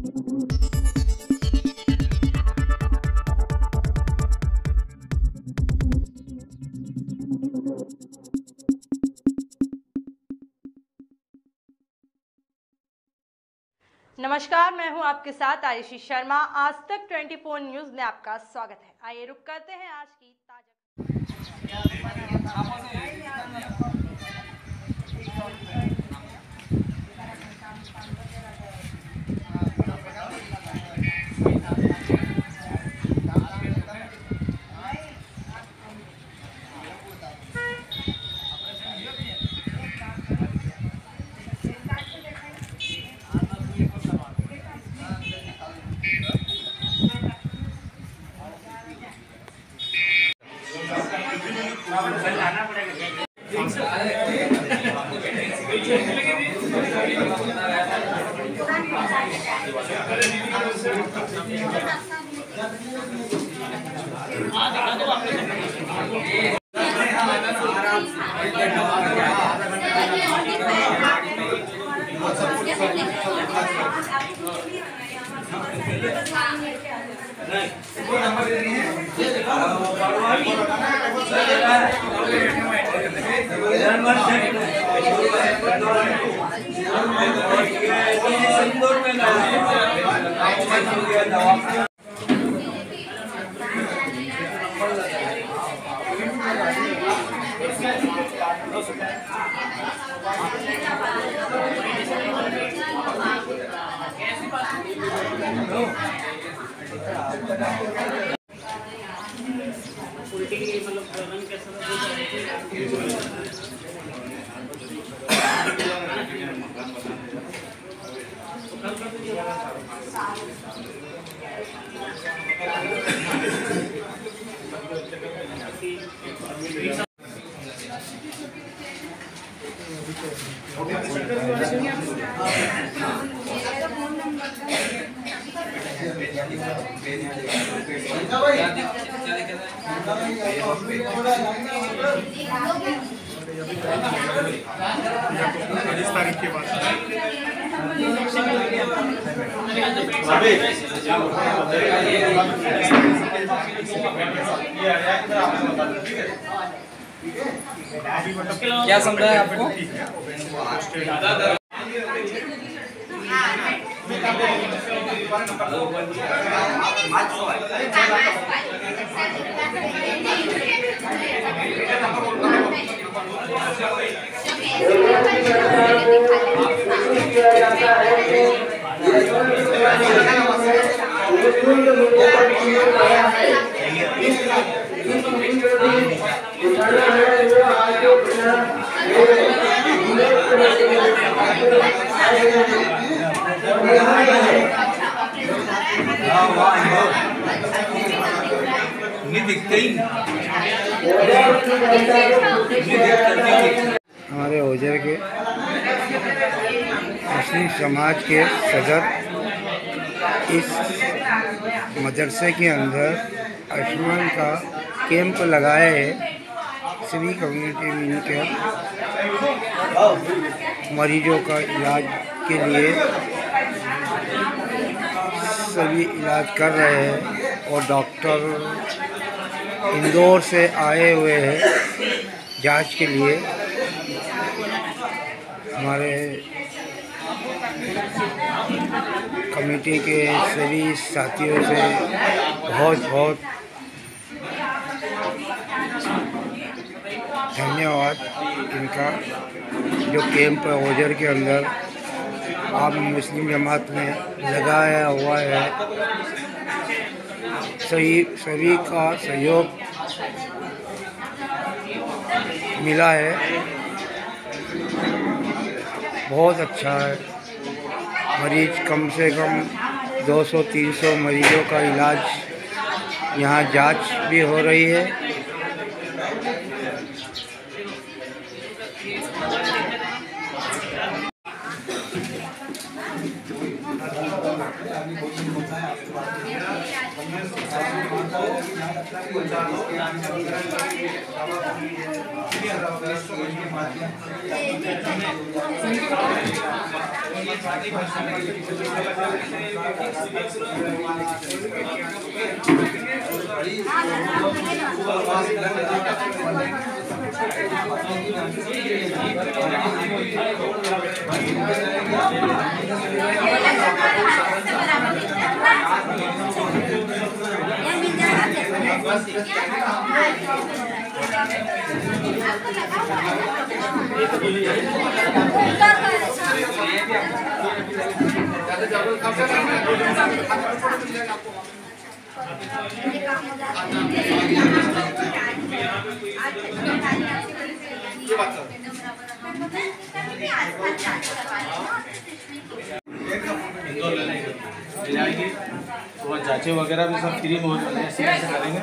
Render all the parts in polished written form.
नमस्कार, मैं हूं आपके साथ आयुषी शर्मा। आज तक 24 न्यूज में आपका स्वागत है। आइए रुक करते हैं आज की ताजा। क्या समझा है आपको? हमारे ओजर के मुस्लिम समाज के सदर इस मदरसे के अंदर आयुष्मान का कैंप लगाए है। सभी कम्युनिटी मिलकर मरीजों का इलाज के लिए सभी इलाज कर रहे हैं और डॉक्टर इंदौर से आए हुए हैं जांच के लिए। हमारे कमेटी के सभी साथियों से बहुत बहुत धन्यवाद इनका, जो कैंप ओजर के अंदर आप मुस्लिम जमात में लगाया हुआ है। सभी का सहयोग मिला है, बहुत अच्छा है। मरीज कम से कम 200-300 मरीजों का इलाज यहाँ जांच भी हो रही है। तो जांचें वगैरह भी सब फ्री में हो जाते हैं, ऐसे करेंगे।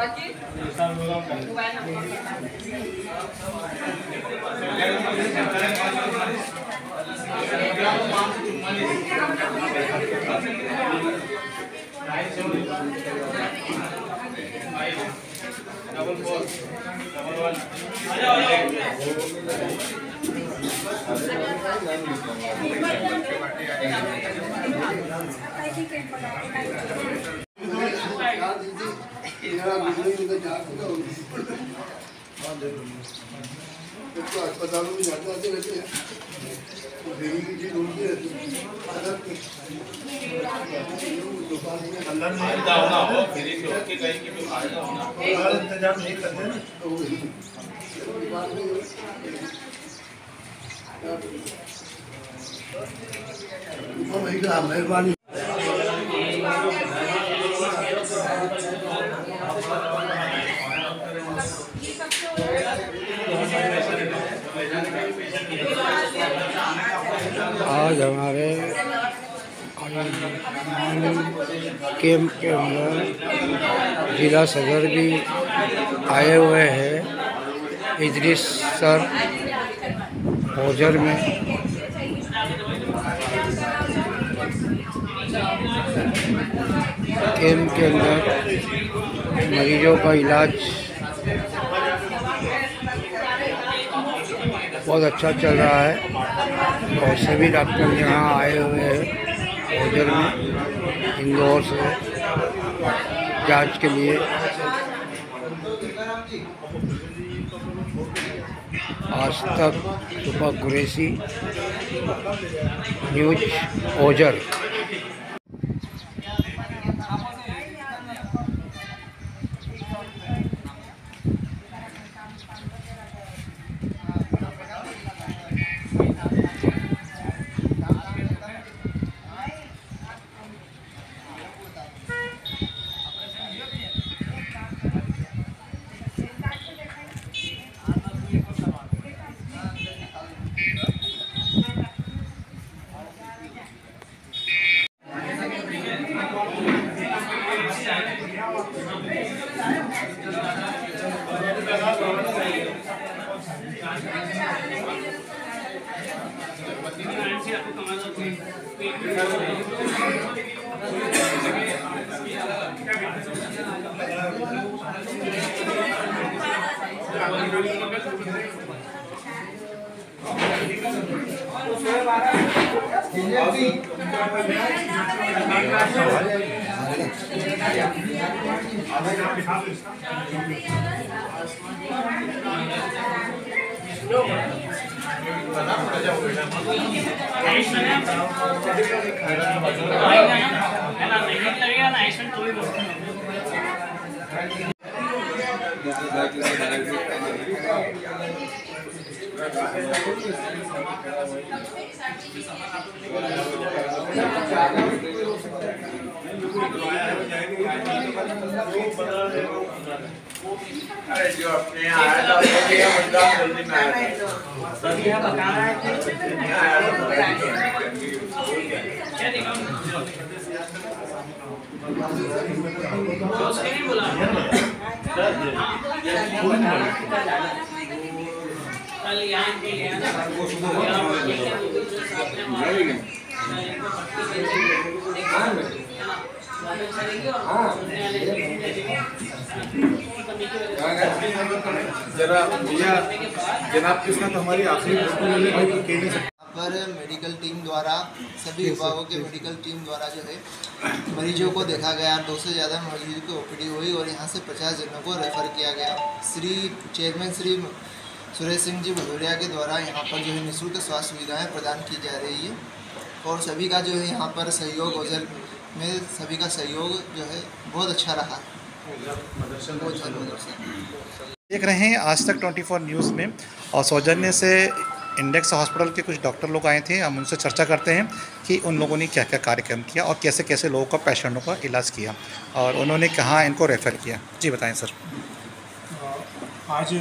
अस्पतालों में जाते आते रहते हैं, देरी की चीज ढूंढती रहती है। इंतजाम नहीं करते ना, मेहरबानी। आज हमारे कैंप के अंदर जिला सदर भी आए हुए हैं इदरीस सर ओजर में। कैंप के अंदर मरीजों का इलाज बहुत अच्छा चल रहा है और सभी डॉक्टर यहाँ आए हुए हैं ओजर में इंदौर से जांच के लिए। आज तक सुबह कुरैशी न्यूज ओजर। अरे जो अपने यहाँ आया था वो भी बंदा जल्दी में आया था। सभी यहाँ बता रहा है कि आया जरा भैया जनाब के साथ हमारी आखिरी फोटो ले ले भाई, तो कह नहीं सकते। पर मेडिकल टीम द्वारा सभी विभागों के मेडिकल टीम द्वारा जो है मरीजों को देखा गया। 200 से ज़्यादा मरीजों की ओपीडी हुई और यहाँ से 50 जनों को रेफ़र किया गया। चेयरमैन श्री सुरेश सिंह जी भदौरिया के द्वारा यहाँ पर जो है निःशुल्क स्वास्थ्य सुविधाएँ प्रदान की जा रही है और सभी का जो है यहाँ पर सहयोग ओझल में सभी का सहयोग जो है बहुत अच्छा रहा। देख रहे हैं आज तक 24 न्यूज़ में, और सौजन्य से इंडेक्स हॉस्पिटल के कुछ डॉक्टर लोग आए थे। हम उनसे चर्चा करते हैं कि उन लोगों ने क्या क्या कार्यक्रम किया और कैसे कैसे लोगों का पेशेंटों का इलाज किया और उन्होंने कहाँ इनको रेफ़र किया। जी बताएं सर। आज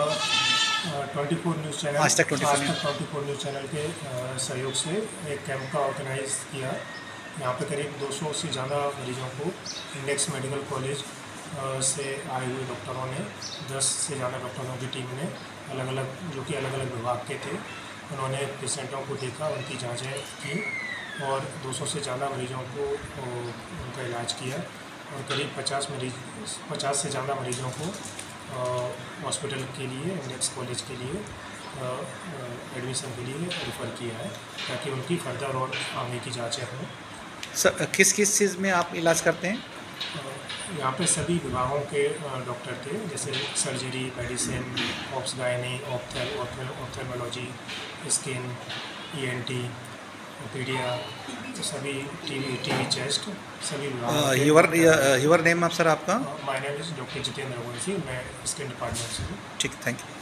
24 न्यूज़ चैनल आज तक 24 न्यूज़ चैनल के सहयोग से एक कैंप का ऑर्गेनाइज किया। यहाँ पे करीब 200 से ज़्यादा मरीजों को इंडेक्स मेडिकल कॉलेज से आए हुए डॉक्टरों ने 10 से ज़्यादा डॉक्टरों की टीम ने अलग अलग जो कि अलग अलग विभाग के थे, उन्होंने पेशेंटों को देखा, उनकी जांचें की और 200 से ज़्यादा मरीजों को उनका इलाज किया और करीब 50 से ज़्यादा मरीजों को हॉस्पिटल के लिए इंडेक्स कॉलेज के लिए एडमिशन के लिए रेफ़र किया है ताकि उनकी फर्दर और आगे की जाँचें हों। सर किस किस चीज़ में आप इलाज करते हैं? यहाँ पे सभी विभागों के डॉक्टर थे, जैसे surgery, medicine, obs gynae, ophthalmology, skin, ENT, paedia, सभी टीवी चेस्ट, सभी विभागों। योर नेम आप सर आपका? My name is doctor Jitendra Raghuvanshi, मैं स्किन डिपार्टमेंट से हूँ। ठीक, थैंक यू।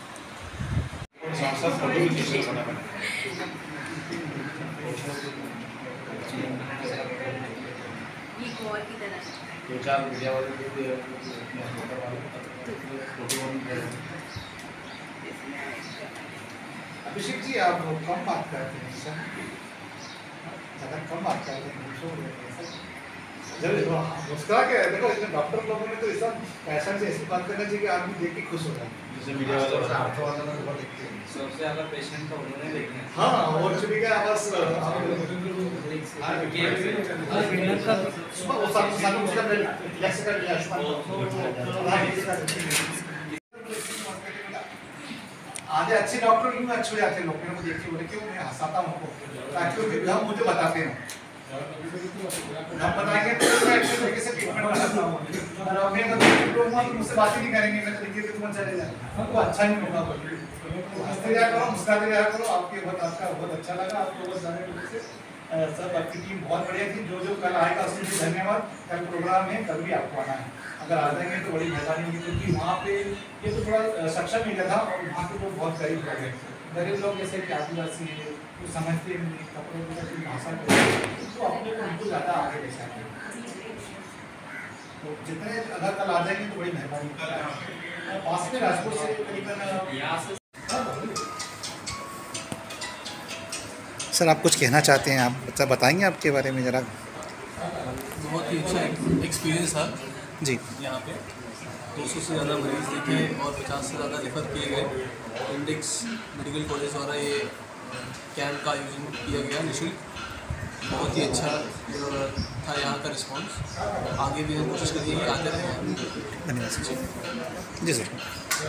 दो चार मीडिया वाले अभिषेक जी आप कम बात करते हैं सर, ज़्यादा कम बात करते हैं। जरूर मुस्कुरा के देखो, इसमें डॉक्टर लोगों ने तो ऐसा पैशन से ऐसी बात करना चाहिए कि आदमी देख के खुश हो जाए। जैसे मीडिया वाले सबसे ज़्यादा पेशेंट तो उन्होंने देखे हैं। हाँ, और चुकी का बस सुबह वो सालों उसका रिलैक्स कर लिया आधे अच्छे डॉक्टर क्यों अच्छे हो जाते हैं, लोगों को देखिए बोले क्यों मैं हंसाता हूँ उनको ताकि वो मुझे बताते हैं। हम बताएंगे तो मैं अच्छे तरीके से ट्रीटमेंट करता हूँ और मैं लोग मुझसे बात ही नहीं करेंगे, मैं तरीके से तुम चले जाए, हमको अच्छा नहीं होगा। हंसते जाया करो, मुस्कुराते जाया करो। आपका बहुत अच्छा लगा, आपको बहुत जाने से सब आपकी टीम बहुत बढ़िया थी। जो कल आएगा उसके लिए धन्यवाद। कल प्रोग्राम है, कल भी आपको आना है, अगर आ जाएंगे तो बड़ी मेहरबानी होगी क्योंकि वहाँ पे ये तो थोड़ा सक्षम एरिया था और वहाँ के लोग बहुत गरीब लोग हैं। गरीब लोग जैसे कि आदिवासी है, तो समझते नहीं कपड़ों की भाषा तो अपने को हमको ज़्यादा आगे ले सकते हैं। तो जितने अगर कल आ जाएंगे तो बड़ी मेहरबानी होगी। पास में राजकोट से करीबन सर आप कुछ कहना चाहते हैं, आप बताएंगे आपके बारे में ज़रा? बहुत ही अच्छा एक्सपीरियंस था जी। यहाँ पे 200 से ज़्यादा मरीज देखे और 50 से ज़्यादा रेफ़र किए गए। इंडेक्स मेडिकल कॉलेज द्वारा ये कैंप का आयोजन किया गया निःशुल्क। बहुत ही अच्छा था यहाँ का रिस्पांस। आगे भी हम कोशिश करेंगे कि आते रहें। धन्यवाद सर। जी सर।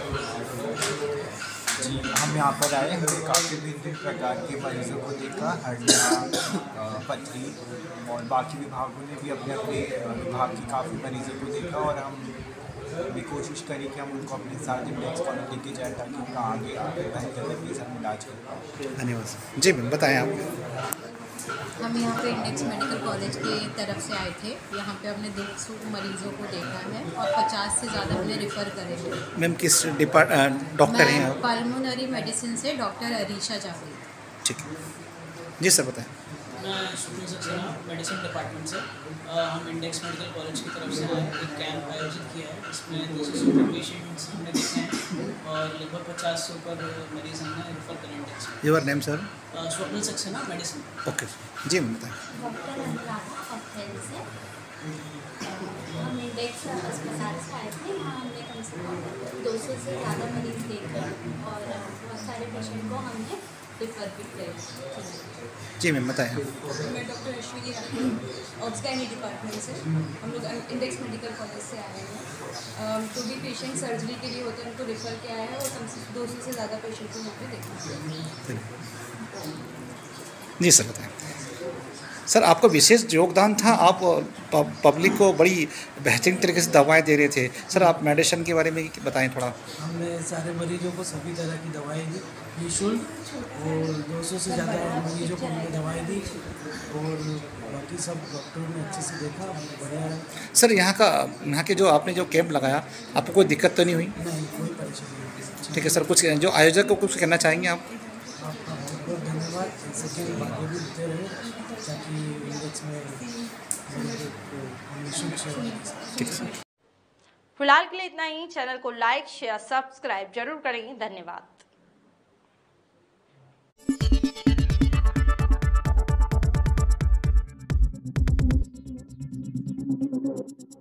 जी, हम यहाँ पर आए, हमने काफ़ी विभिन्न प्रकार के मरीज़ों को देखा, हड्डियाँ, पथरी और बाकी विभागों ने भी अपने अपने विभाग की काफ़ी मरीज़ों को देखा और हम भी कोशिश करें कि हम उनको अपने साथ इंडेक्स कॉलेज लेके जाएँ ताकि उनका आगे बेहतर तरीके से हम इलाज करें। धन्यवाद सर। जी मैम बताएँ आप। हम यहाँ पे इंडेक्स मेडिकल कॉलेज की तरफ से आए थे। यहाँ पे हमने 200 मरीज़ों को देखा है और 50 से ज़्यादा हमने रेफ़र करे हैं। मैम किस डॉक्टर हैं आप? पल्मोनरी मेडिसिन से डॉक्टर अरीशा जावेद। ठीक है जी सर बताएं। मैं स्वप्निल सक्सेना मेडिसिन डिपार्टमेंट से हम इंडेक्स मेडिकल कॉलेज की तरफ से एक कैंप आयोजित किया है, इसमें 200 से ऊपर पेशेंट्स हमने देखे हैं और लगभग 50 से ऊपर मरीज़ हमने रेफर करें index. Your name sir? Swapnil Saxena medicine. Okay जी मैम बताएं। डॉक्टर अनुराधा पटेल से हम इंडेक्स अस्पताल से आए थे। यहाँ हमने कम से कम 200 से ज़्यादा मरीज़ देखे और बहुत सारे पेशेंट को हमने रेफर भी करें। जी मैम बताएं। मैं doctor Ashwini Rathi obs gynae department से, हम लोग इंडेक्स मेडिकल कॉलेज से आए हैं। तो भी पेशेंट सर्जरी के लिए होते हैं उनको रेफ़र किया है और कम से 200 से ज़्यादा पेशेंट को यहाँ पे देखा। जी सर बताएं। सर आपका विशेष योगदान था, आप पब्लिक को बड़ी बेहतरीन तरीके से दवाएं दे रहे थे। सर आप मेडिसिन के बारे में बताएं थोड़ा। हमने सारे मरीजों को सभी तरह की दवाएं दी निःशुल्क, और 200 से ज़्यादा मरीजों को हमने दवाएं दी, और बाकी सब डॉक्टरों ने अच्छे से देखा, बढ़िया है। सर यहाँ के जो आपने जो कैंप लगाया, आपको कोई दिक्कत तो नहीं हुई? नहीं, कोई परेशानी नहीं। ठीक है सर, कुछ जो आयोजक को कुछ कहना चाहेंगे आप? आपका बहुत बहुत धन्यवाद, ऐसे के आगे भी होते रहे ताकि इंडेक्स में निःशुल्क। फिलहाल के लिए इतना ही। चैनल को लाइक शेयर सब्सक्राइब जरूर करें। धन्यवाद।